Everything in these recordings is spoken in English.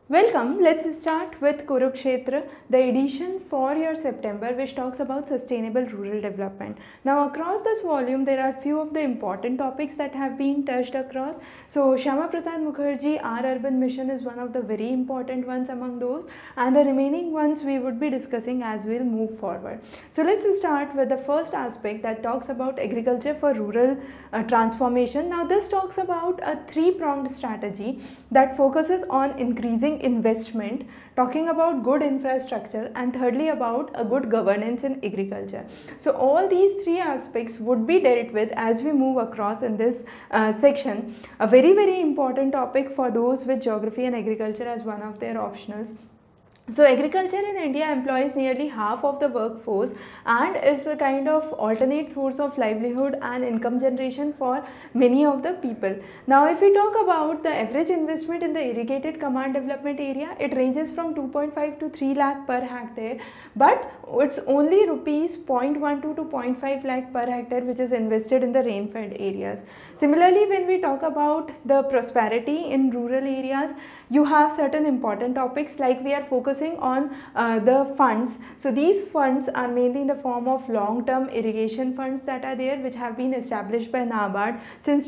Welcome. Let's start with Kurukshetra, the edition for your September, which talks about sustainable rural development. Now, across this volume, there are few of the important topics that have been touched across. So, Shyama Prasad Mukherjee, our urban mission, is one of the very important ones among those, and the remaining ones we would be discussing as we'll move forward. So, let's start with the first aspect that talks about agriculture for rural transformation. Now, this talks about a three-pronged strategy that focuses on increasing investment, talking about good infrastructure, and thirdly about a good governance in agriculture. So all these three aspects would be dealt with as we move across in this section. A very important topic for those with geography and agriculture as one of their optionals. So agriculture in India employs nearly half of the workforce and is a kind of alternate source of livelihood and income generation for many of the people. Now if we talk about the average investment in the irrigated command development area, it ranges from 2.5 to 3 lakh per hectare, but it's only rupees 0.12 to 0.5 lakh per hectare which is invested in the rain-fed areas. Similarly, when we talk about the prosperity in rural areas, you have certain important topics like we are focusing on the funds. So these funds are mainly in the form of long-term irrigation funds that are there, which have been established by NABARD since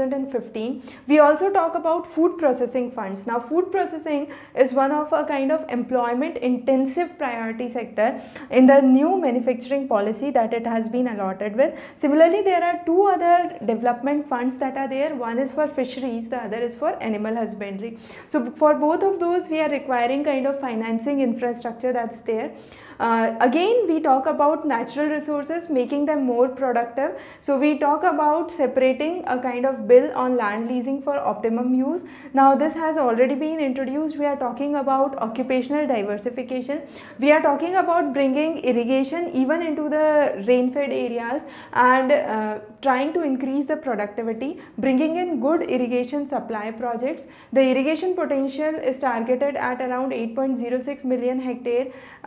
2015. We also talk about food processing funds. Now food processing is one of a kind of employment intensive priority sector in the new manufacturing policy that it has been allotted with. Similarly, there are two other development funds that are there. One is for fisheries, the other is for animal husbandry. So for both of those, we are requiring kind of financing infrastructure that's there. Again, we talk about natural resources, making them more productive. So we talk about separating a kind of bill on land leasing for optimum use. Now this has already been introduced. We are talking about occupational diversification. We are talking about bringing irrigation even into the rain-fed areas and trying to increase the productivity, bringing in good irrigation supply projects. The irrigation potential is targeted at around 8.06 million hectare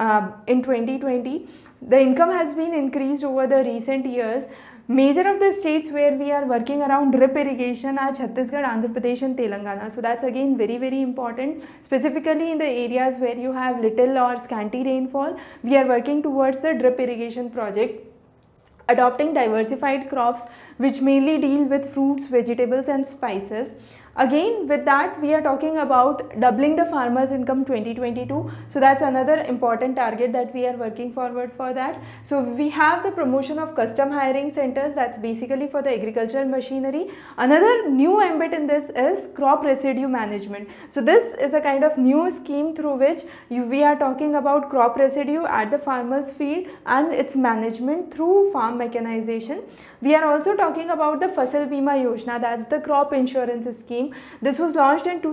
in 2020. The income has been increased over the recent years. Major of the states where we are working around drip irrigation are Chhattisgarh, Andhra Pradesh and Telangana. So that's again very important. Specifically in the areas where you have little or scanty rainfall, we are working towards the drip irrigation project, adopting diversified crops which mainly deal with fruits, vegetables and spices. Again, with that we are talking about doubling the farmers' income 2022. So that's another important target that we are working forward for that. So we have the promotion of custom hiring centers, that's basically for the agricultural machinery. Another new ambit in this is crop residue management. So this is a kind of new scheme through which we are talking about crop residue at the farmer's field and its management through farm mechanization. We are also talking about the Fasal Bima Yojana, that's the crop insurance scheme. This was launched in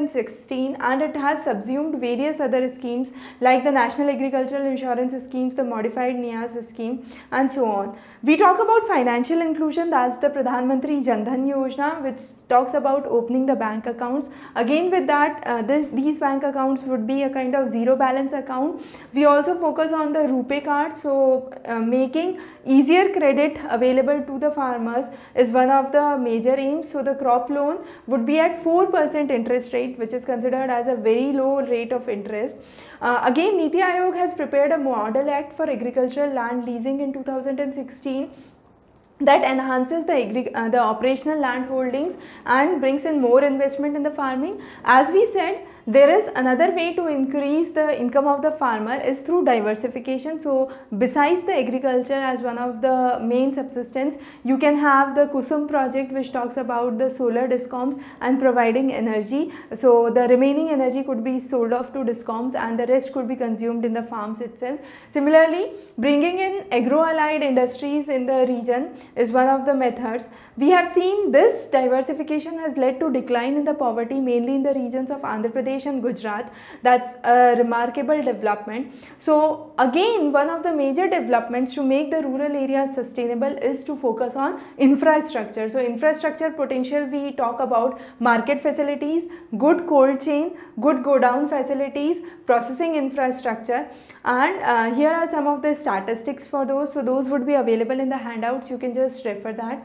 2016 and it has subsumed various other schemes like the National Agricultural Insurance Schemes, the Modified NIAS scheme and so on. We talk about financial inclusion, that's the Pradhan Jan Dhan Yojana, which talks about opening the bank accounts. Again with that, these bank accounts would be a kind of zero balance account. We also focus on the RuPay card, so making easier credit available to the farmers is one of the major aims. So the crop loan would be at 4% interest rate, which is considered as a very low rate of interest. Again, Niti Aayog has prepared a model act for agricultural land leasing in 2016 that enhances the operational land holdings and brings in more investment in the farming. As we said, there is another way to increase the income of the farmer is through diversification. So besides the agriculture as one of the main subsistence, you can have the Kusum project which talks about the solar discoms and providing energy. So the remaining energy could be sold off to discoms and the rest could be consumed in the farms itself. Similarly, bringing in agro-allied industries in the region is one of the methods. We have seen this diversification has led to decline in the poverty mainly in the regions of Andhra Pradesh and Gujarat. That's a remarkable development. So again, one of the major developments to make the rural areas sustainable is to focus on infrastructure. So infrastructure potential, we talk about market facilities, good cold chain, good go down facilities, processing infrastructure, and here are some of the statistics for those. So those would be available in the handouts, you can just refer that.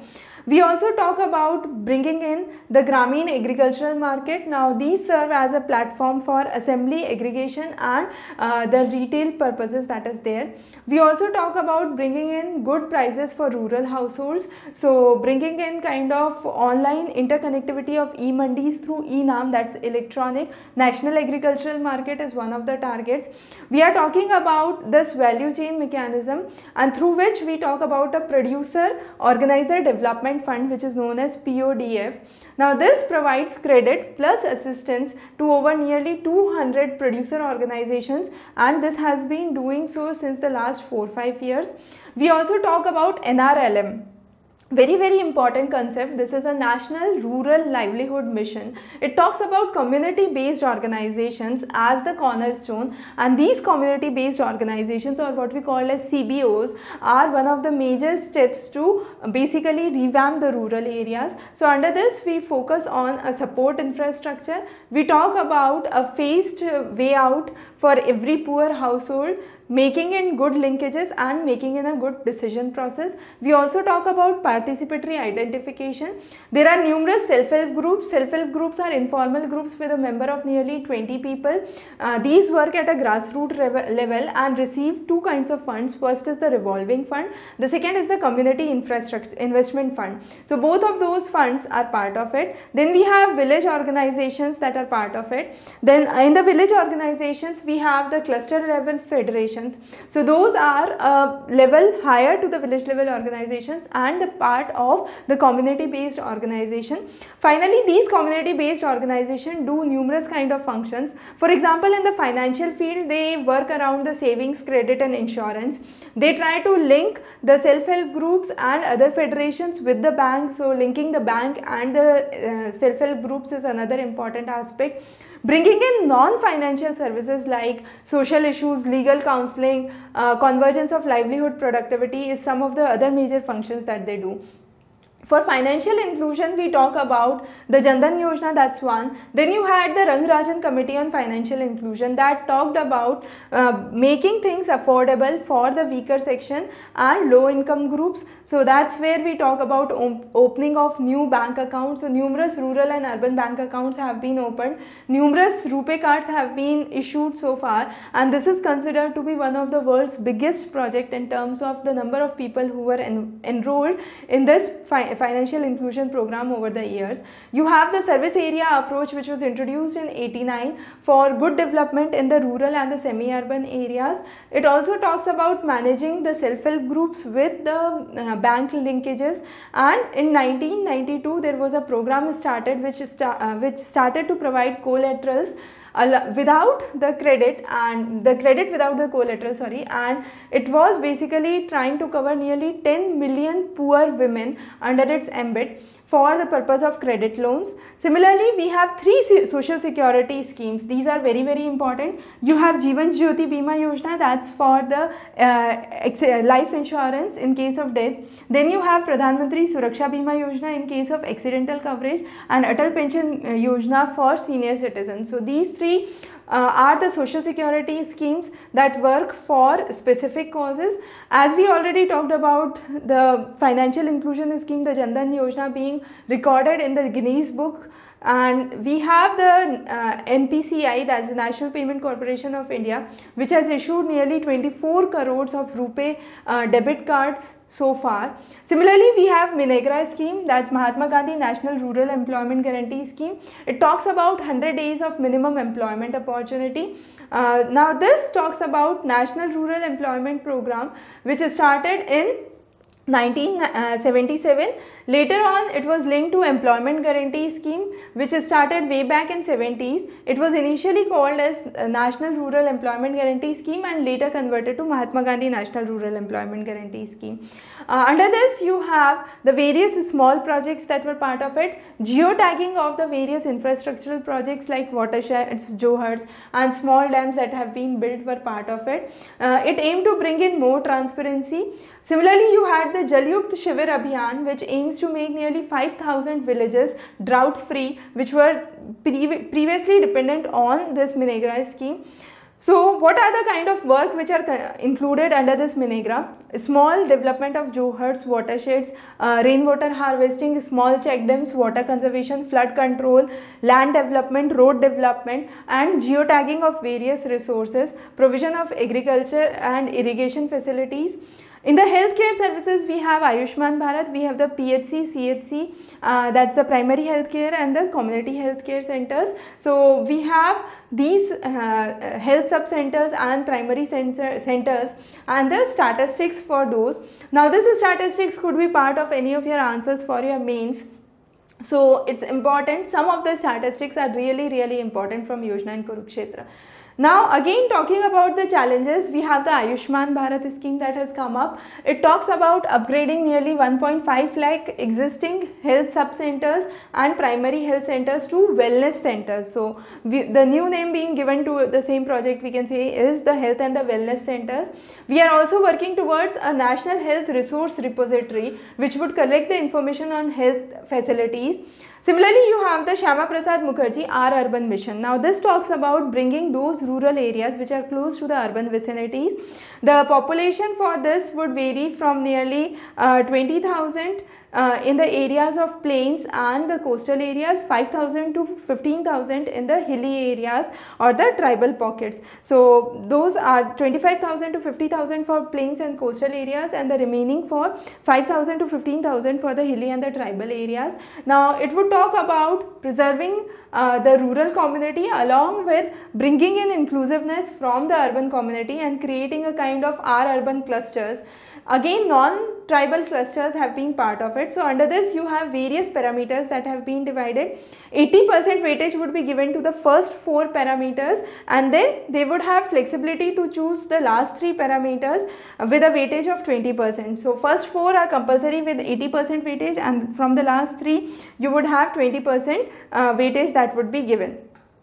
We also talk about bringing in the Grameen agricultural market. Now these serve as a platform for assembly, aggregation and the retail purposes that is there. We also talk about bringing in good prices for rural households. So bringing in kind of online interconnectivity of e-mandis through e-NAM, that's electronic national agricultural market, is one of the targets. We are talking about this value chain mechanism, and through which we talk about a producer organizer development fund, which is known as PODF. Now this provides credit plus assistance to over nearly 200 producer organizations, and this has been doing so since the last 4-5 years. We also talk about NRLM. Very important concept. This is a national rural livelihood mission. It talks about community based organizations as the cornerstone, and these community based organizations, or what we call as CBOs, are one of the major steps to basically revamp the rural areas. So under this we focus on a support infrastructure. We talk about a phased way out for every poor household, making in good linkages and making in a good decision process. We also talk about participatory identification. There are numerous self-help groups. Self-help groups are informal groups with a member of nearly 20 people. These work at a grassroots level and receive two kinds of funds. First is the revolving fund. The second is the community infrastructure investment fund. So both of those funds are part of it. Then we have village organizations that are part of it. Then in the village organizations we have the cluster level federations. So those are a level higher to the village level organizations and a part of the community based organization. Finally, these community based organizations do numerous kind of functions. For example, in the financial field, they work around the savings, credit and insurance. They try to link the self-help groups and other federations with the bank. So linking the bank and the self-help groups is another important aspect. Bringing in non-financial services like social issues, legal counseling, convergence of livelihood productivity is some of the other major functions that they do. For financial inclusion, we talk about the Jan Dhan Yojana, that's one. Then you had the Rangarajan Committee on Financial Inclusion that talked about making things affordable for the weaker section and low income groups. So that's where we talk about opening of new bank accounts. So numerous rural and urban bank accounts have been opened. Numerous RuPay cards have been issued so far, and this is considered to be one of the world's biggest project in terms of the number of people who were enrolled in this financial inclusion program over the years. You have the service area approach, which was introduced in '89 for good development in the rural and the semi-urban areas. It also talks about managing the self-help groups with the bank linkages, and in 1992 there was a program started which started to provide collaterals without the credit and the credit without the collateral, and it was basically trying to cover nearly 10 million poor women under its ambit for the purpose of credit loans. Similarly, we have three social security schemes. These are very important. You have Jeewan, Jyoti, Bima Yojana, that's for the life insurance in case of death. Then you have Pradhan, Mantri, Suraksha Bima Yojana in case of accidental coverage, and Atal Pension Yojana for senior citizens. So these three are the social security schemes that work for specific causes. As we already talked about the financial inclusion scheme, the Jan Dhan Yojana being recorded in the Guinness Book, and we have the NPCI, that's the National Payment Corporation of India, which has issued nearly 24 crores of RuPay debit cards so far. Similarly, we have MNREGA scheme, that's Mahatma Gandhi National Rural Employment Guarantee Scheme. It talks about 100 days of minimum employment opportunity. Now this talks about National Rural Employment Program, which started in 1977. Later on, it was linked to Employment Guarantee Scheme, which started way back in 70s. It was initially called as National Rural Employment Guarantee Scheme and later converted to Mahatma Gandhi National Rural Employment Guarantee Scheme. Under this, you have the various small projects that were part of it. Geotagging of the various infrastructural projects like watersheds, johars and small dams that have been built were part of it. It aimed to bring in more transparency. Similarly, you had the Jal Yukt Shivir Abhiyan, which aims to make nearly 5,000 villages drought free, which were previously dependent on this MNREGA scheme. So what are the kind of work which are included under this minigram? Small development of Johars, watersheds, rainwater harvesting, small check dams, water conservation, flood control, land development, road development, and geotagging of various resources, provision of agriculture and irrigation facilities. In the healthcare services, we have Ayushman Bharat, we have the PHC, CHC, that's the primary healthcare and the community healthcare centers. So we have these health sub centers and primary centers and the statistics for those. Now this statistics could be part of any of your answers for your mains. So it's important. Some of the statistics are really important from Yojana and Kurukshetra. Now again, talking about the challenges, we have the Ayushman Bharat scheme that has come up. It talks about upgrading nearly 1.5 lakh existing health sub-centers and primary health centers to wellness centers. So the new name being given to the same project, we can say, is the health and the wellness centers. We are also working towards a national health resource repository which would collect the information on health facilities. Similarly, you have the Shyama Prasad Mukherjee Our Urban Mission. Now this talks about bringing those rural areas which are close to the urban vicinities. The population for this would vary from nearly 20,000 in the areas of plains and the coastal areas, 5,000 to 15,000 in the hilly areas or the tribal pockets. So those are 25,000 to 50,000 for plains and coastal areas, and the remaining for 5,000 to 15,000 for the hilly and the tribal areas. Now it would talk about preserving the rural community along with bringing in inclusiveness from the urban community and creating a kind of our urban clusters. Again, non-tribal clusters have been part of it. So under this you have various parameters that have been divided. 80% weightage would be given to the first 4 parameters, and then they would have flexibility to choose the last 3 parameters with a weightage of 20%. So first 4 are compulsory with 80% weightage, and from the last 3 you would have 20% weightage that would be given.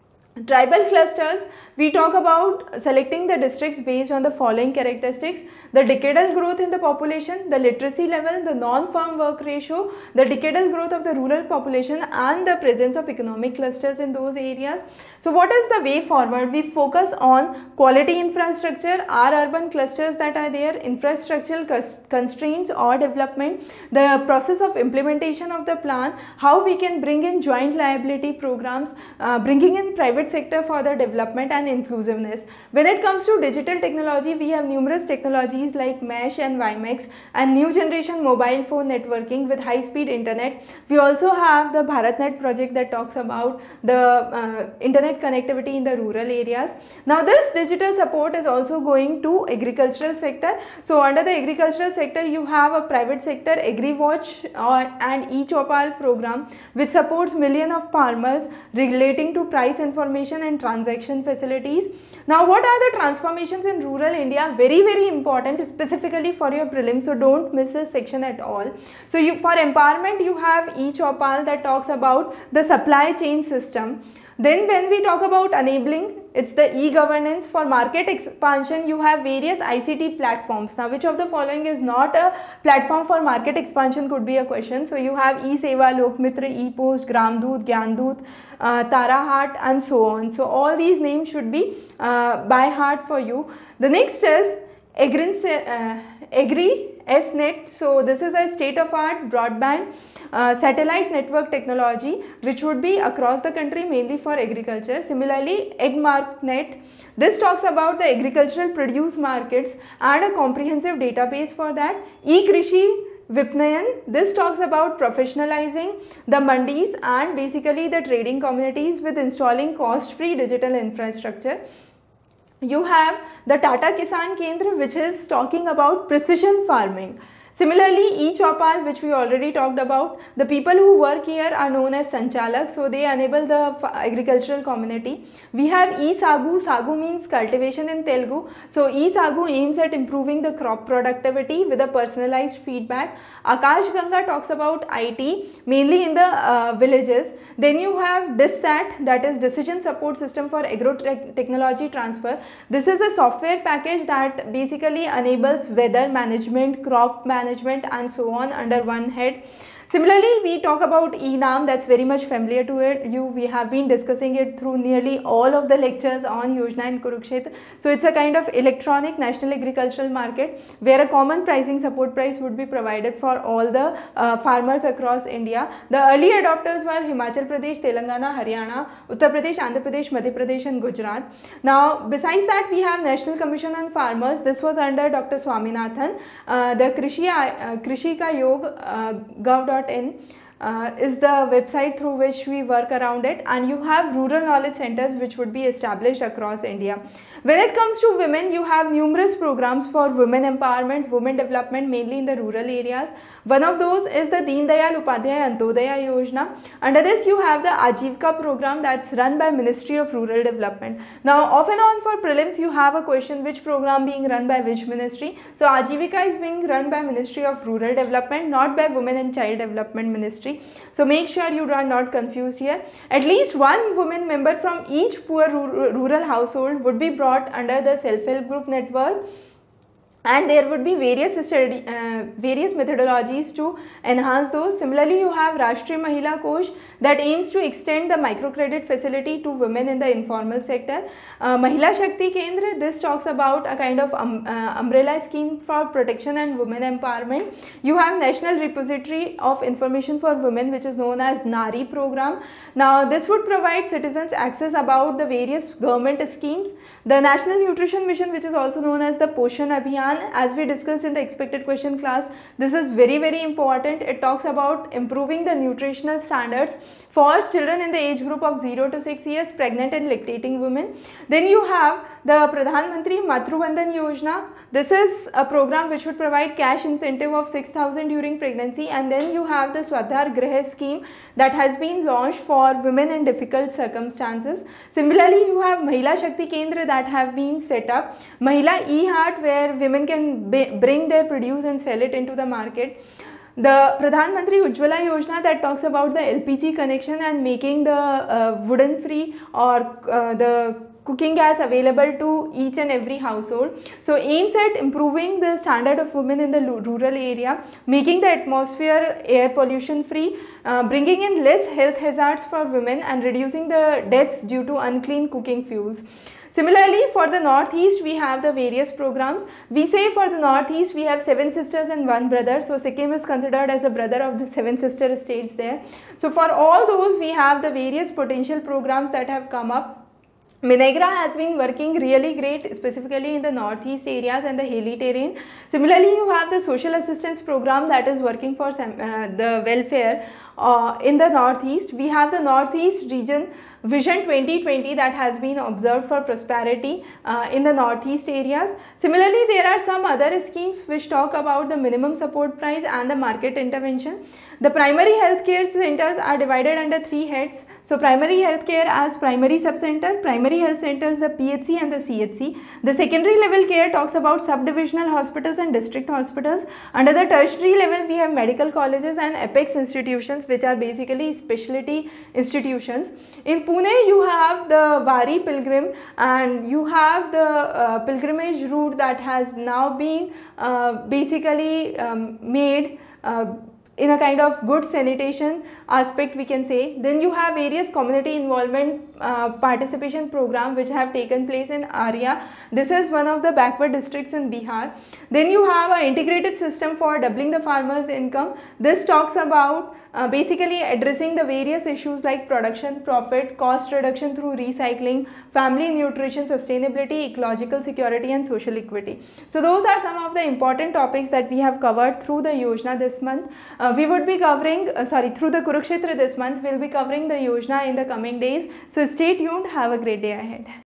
Tribal clusters, we talk about selecting the districts based on the following characteristics: the decadal growth in the population, the literacy level, the non-farm work ratio, the decadal growth of the rural population, and the presence of economic clusters in those areas. So what is the way forward? We focus on quality infrastructure, our urban clusters that are there, infrastructural constraints or development, the process of implementation of the plan, how we can bring in joint liability programs, bringing in private sector for the development and inclusiveness. When it comes to digital technology, we have numerous technologies like Mesh and WiMAX and new generation mobile phone networking with high speed internet. We also have the BharatNet project that talks about the internet connectivity in the rural areas. Now this digital support is also going to agricultural sector. So under the agricultural sector you have a private sector AgriWatch and eChopal program which supports millions of farmers relating to price information and transaction facilities. Now what are the transformations in rural India? Very important, specifically for your prelims, so don't miss this section at all. So for empowerment you have eChopal that talks about the supply chain system. Then when we talk about enabling, it's the e-governance. For market expansion you have various ICT platforms. Now which of the following is not a platform for market expansion could be a question. So you have eSeva, Lokmitra, ePost, Gramdoot, Gyandoot, Tara Haat and so on. So all these names should be by heart for you. The next is Agri-SNet. So this is a state-of-art broadband satellite network technology which would be across the country mainly for agriculture. Similarly, EggMarkNet, this talks about the agricultural produce markets and a comprehensive database for that. eKrishi Vipnayan, this talks about professionalizing the mandis and basically the trading communities with installing cost-free digital infrastructure. You have the Tata Kisan Kendra which is talking about precision farming. Similarly, eChopal, which we already talked about, the people who work here are known as Sanchalak, so they enable the agricultural community. We have eSagu, Sagu means cultivation in Telugu, so eSagu aims at improving the crop productivity with a personalized feedback. Akash Ganga talks about IT, mainly in the villages. Then you have DISSAT, that is Decision Support System for Agro-Technology Transfer. This is a software package that basically enables weather management, crop management and so on under one head. Similarly, we talk about e-NAM, that's very much familiar to you. We have been discussing it through nearly all of the lectures on Yojana and Kurukshetra. So it's a kind of electronic national agricultural market where a common pricing support price would be provided for all the farmers across India. The early adopters were Himachal Pradesh, Telangana, Haryana, Uttar Pradesh, Andhra Pradesh, Madhya Pradesh and Gujarat. Now besides that, we have National Commission on Farmers. This was under Dr. Swaminathan. The Krishi Ka Yog Govt is the website through which we work around it, and you have rural knowledge centers which would be established across India. When it comes to women, you have numerous programs for women empowerment, women development, mainly in the rural areas. One of those is the Deen Dayal Upadhyay Antodaya Yojana. Under this, you have the Ajivika program that's run by Ministry of Rural Development. Now, off and on for prelims, you have a question, which program being run by which ministry? So, Ajivika is being run by Ministry of Rural Development, not by Women and Child Development Ministry. So, make sure you are not confused here. At least one woman member from each poor rural household would be brought under the self-help group network, and there would be various methodologies to enhance those. Similarly, you have Rashtriya Mahila Kosh that aims to extend the microcredit facility to women in the informal sector. Mahila Shakti Kendra, this talks about a kind of umbrella scheme for protection and women empowerment. You have National Repository of Information for Women, which is known as NARI program. Now, this would provide citizens access about the various government schemes. The National Nutrition Mission, which is also known as the Poshan Abhiyan, as we discussed in the expected question class, this is very, very important. It talks about improving the nutritional standards for children in the age group of 0 to 6 years, pregnant and lactating women. Then you have the Pradhan Mantri Matru Bandhan Yojana. This is a program which would provide cash incentive of 6,000 during pregnancy. And then you have the Swadhar Grah scheme that has been launched for women in difficult circumstances. Similarly, you have Mahila Shakti Kendra that have been set up. Mahila E-Heart, where women can bring their produce and sell it into the market. The Pradhan Mantri Ujjwala Yojana that talks about the LPG connection and making the wooden free or the cooking gas available to each and every household. So, aims at improving the standard of women in the rural area, making the atmosphere air pollution free, bringing in less health hazards for women and reducing the deaths due to unclean cooking fuels. Similarly, for the Northeast, we have the various programs. We say for the Northeast, we have 7 sisters and 1 brother. So, Sikkim is considered as a brother of the 7 sister states there. So, for all those, we have the various potential programs that have come up. Minegra has been working really great, specifically in the northeast areas and the hilly terrain. Similarly, you have the social assistance program that is working for the welfare in the northeast. We have the northeast region Vision 2020 that has been observed for prosperity in the northeast areas. Similarly, there are some other schemes which talk about the minimum support price and the market intervention. The primary healthcare centers are divided under 3 heads. So, primary healthcare as primary subcenter, primary health centers the PHC and the CHC. The secondary level care talks about subdivisional hospitals and district hospitals. Under the tertiary level, we have medical colleges and apex institutions, which are basically specialty institutions. In Pune, you have the Wari pilgrim, and you have the pilgrimage route that has now been basically made in a kind of good sanitation aspect, we can say. Then you have various community involvement participation program which have taken place in Arya. This is one of the backward districts in Bihar. Then you have an integrated system for doubling the farmers' income. This talks about basically addressing the various issues like production, profit, cost reduction through recycling, family nutrition, sustainability, ecological security and social equity. So those are some of the important topics that we have covered through the Yojana this month. We would be covering, through the Kurukshetra this month, we will be covering the Yojana in the coming days. So stay tuned, have a great day ahead.